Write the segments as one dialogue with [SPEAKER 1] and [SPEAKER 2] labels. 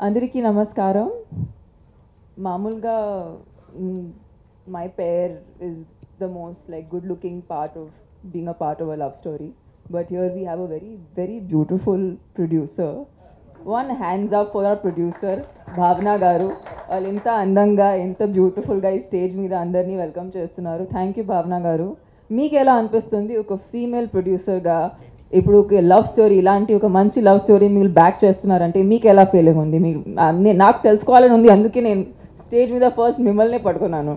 [SPEAKER 1] అందరికీ నమస్కారం. మామూలుగా my pair is the most like good looking part of being a part of a love story, but here we have a very very beautiful producer. One hands up for our producer Bhavna garu. వాళ్ళు ఇంత అందంగా ఎంత బ్యూటిఫుల్గా ఈ stage మీద అందరినీ welcome చేస్తున్నారు. Thank you భావన గారు. మీకు ఎలా అనిపిస్తుంది ఒక ఫీమేల్ ప్రొడ్యూసర్గా ఇప్పుడు ఒక లవ్ స్టోరీ ఇలాంటి ఒక మంచి లవ్ స్టోరీ మీరు బ్యాక్ చేస్తున్నారంటే మీకు ఎలా ఫీలింగ్ ఉంది? మీకు నాకు తెలుసుకోవాలని ఉంది, అందుకే నేను స్టేజ్ మీద ఫస్ట్ మిమ్మల్నే పట్టుకున్నాను.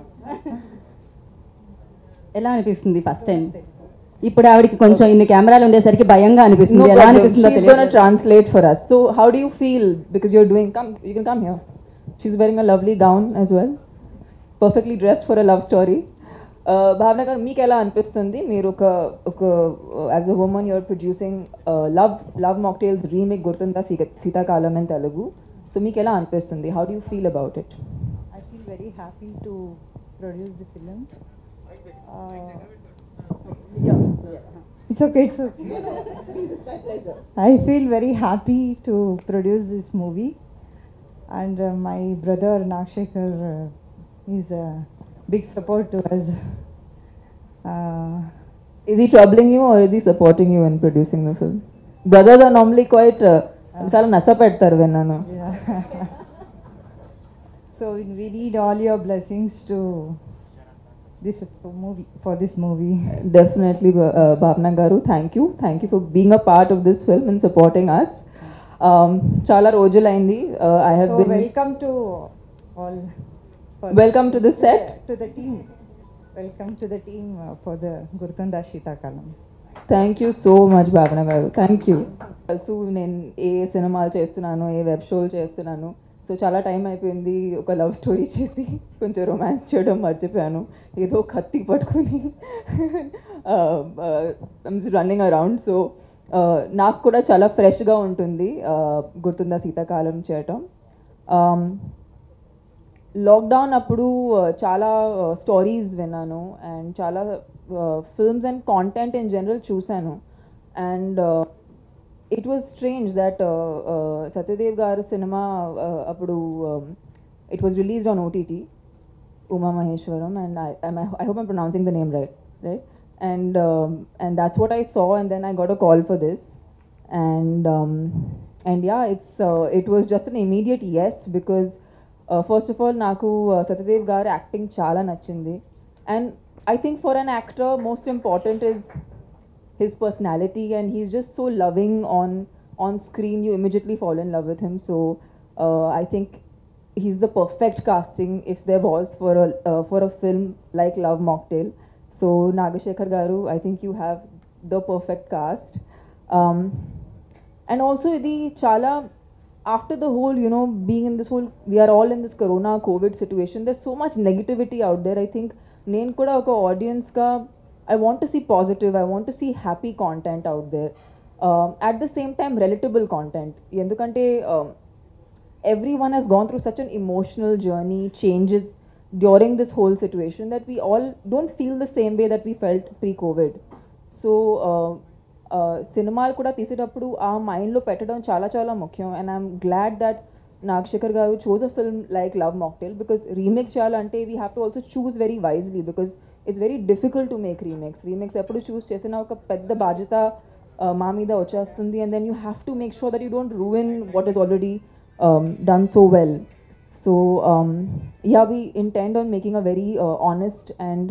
[SPEAKER 2] ఎలా అనిపిస్తుంది ఫస్ట్ టైం? ఇప్పుడు ఆవిడకి కొంచెం ఇన్ని కెమెరాలు ఉండేసరికి భయంగా అనిపిస్తుంది. ఎలా అనిపిస్తుందో తెలియదు.
[SPEAKER 1] Translate for us. So how do you feel because you're doing you can come here. She's wearing a lovely gown as well. Perfectly dressed for a love story. భావన గారు మీకు ఎలా అనిపిస్తుంది? మీరు ఒక as a women you're producing love mocktails remake Gurthunda Seethakalam in Telugu. So మీకు ఎలా అనిపిస్తుంది? How do you feel about it?
[SPEAKER 3] I feel very happy to produce the film. It's okay, it's okay.
[SPEAKER 1] It's my pleasure.
[SPEAKER 3] I feel very happy to produce this movie, and my brother Nakshekar is a big support to us.
[SPEAKER 1] Is he troubling you or is he supporting you in producing the film? Brothers are normally quite చాలా నస పెడతారు విన్నాను.
[SPEAKER 3] So we need all your blessings to this movie.
[SPEAKER 1] Definitely, Bhavna garu, thank you for being a part of this film and supporting us. Chala rojulaindi. I have
[SPEAKER 3] So
[SPEAKER 1] been
[SPEAKER 3] welcome to all.
[SPEAKER 1] Welcome to the set.
[SPEAKER 3] To the team. Welcome to the team for the Gurtunda Shitakalam.
[SPEAKER 1] Thank you so much Bhavana garu. Thank you. తెలుసు నేను ఏ సినిమాలు చేస్తున్నాను, ఏ web షోలు చేస్తున్నాను. So చాలా time అయిపోయింది ఒక love story చేసి కొంచెం రొమాన్స్ చేయడం మర్చిపోయాను. ఏదో కత్తి పట్టుకుని రన్నింగ్ అరౌండ్. సో నాకు కూడా చాలా ఫ్రెష్గా ఉంటుంది గుర్తుందా శీతాకాలం చేయటం. లాక్డౌన్ అప్పుడు చాలా స్టోరీస్ విన్నాను అండ్ చాలా films and content in general చూశాను. And it was strange that Satyadev garu సినిమా అప్పుడు it was released on OTT Uma Maheshwaram and I hope I'm pronouncing the name right? And that's what I saw, and then I got a call for this, and yeah, it was just an immediate yes because first of all నాకు సత్యదేవ్ గారు acting చాలా నచ్చింది. And I think for an actor most important is his personality, and he's just so loving on screen. You immediately fall in love with him. So I think he's the perfect casting if there was for a film like Love Mocktail. So Nagashekar garu, I think you have the perfect cast. And also the chala after the whole, being in this whole, we are all in this corona covid situation, there's so much negativity out there. I think నేను కూడా ఒక ఆడియన్స్గా I want to see positive, I want to see happy content out there. At the same time relatable content, ఎందుకంటే everyone has gone through such an emotional journey, changes during this whole situation that we all don't feel the same way that we felt pre-COVID. So సినిమాలు కూడా తీసేటప్పుడు ఆ మైండ్లో పెట్టడం చాలా చాలా ముఖ్యం. And I'm glad that Nagashekar garu chose a film like Love Mocktail, because remake చేయాలంటే we have to also choose very wisely because it's very difficult to make remakes ఎప్పుడు చూస్ చేసినా ఒక పెద్ద బాధ్యత మా మీద వచ్చేస్తుంది, and then you have to make sure that you don't ruin what is already done so well. So yeah, we intend on making a very honest and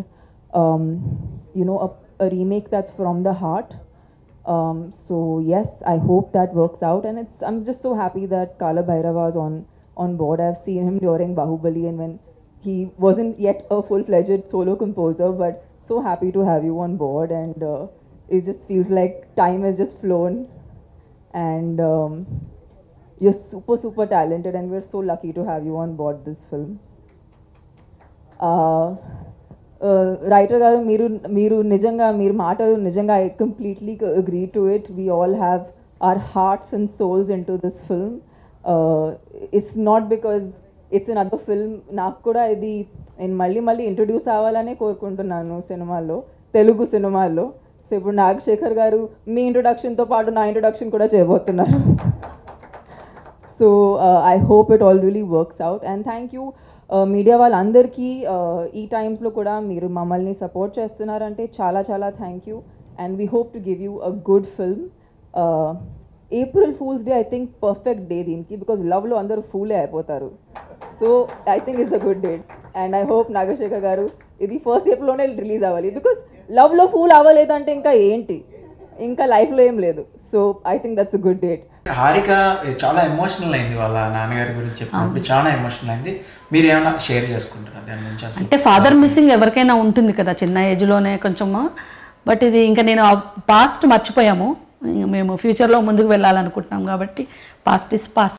[SPEAKER 1] a remake that's from the heart. So yes, I hope that works out, and I'm just so happy that Kala Bhairava is on board. I've seen him during Bahubali, and when he wasn't yet a full-fledged solo composer, but so happy to have you on board, and it just feels like time has just flown, and you're super super talented, and we're so lucky to have you on board this film. Writer గారు, మీరు నిజంగా మీరు మాటలు నిజంగా I completely agree to it. We all have our hearts and souls in to this film. It's not because it's an other film. నాకు కూడా ఇది నేను మళ్ళీ ఇంట్రడ్యూస్ అవ్వాలనే కోరుకుంటున్నాను సినిమాల్లో, తెలుగు సినిమాల్లో. సో ఇప్పుడు నాగశేఖర్ గారు మీ ఇంట్రొడక్షన్తో పాటు నా ఇంట్రొడక్షన్ కూడా చేయబోతున్నారు. So I hope it all really works out. And thank you media వాళ్ళందరికీ ఈ టైమ్స్లో కూడా మీరు మమ్మల్ని సపోర్ట్ చేస్తున్నారంటే చాలా చాలా thank you. And we hope to give you a good film. April Fool's Day, I think, perfect day దీనికి, బికాజ్ లవ్లో అందరూ ఫూలే అయిపోతారు. So I think it's a good date. And I hope Nagashekar గారు ఇది 1st Aprilలోనే రిలీజ్ అవ్వాలి, because లవ్లో ఫూల్ అవ్వలేదంటే ఇంకా ఏంటి, ఇంకా లైఫ్లో ఏం లేదు. So I think that's a good date.
[SPEAKER 4] Harika చాలా ఎమోషనల్ అయింది, వాళ్ళ నాన్నగారి గురించి చెప్పినప్పుడు చాలా ఎమోషనల్ అయింది. మీరు ఏమైనా షేర్ చేసుకుంటారా దాని గురించి? అసలు
[SPEAKER 5] అంటే ఫాదర్ మిస్సింగ్ ఎవరికైనా ఉంటుంది కదా చిన్న ఏజ్లోనే కొంచెము. బట్ ఇది ఇంకా నేను పాస్ట్ మర్చిపోయాము, మేము ఫ్యూచర్లో ముందుకు వెళ్ళాలనుకుంటున్నాం కాబట్టి పాస్ట్ ఇస్ పాస్ట్.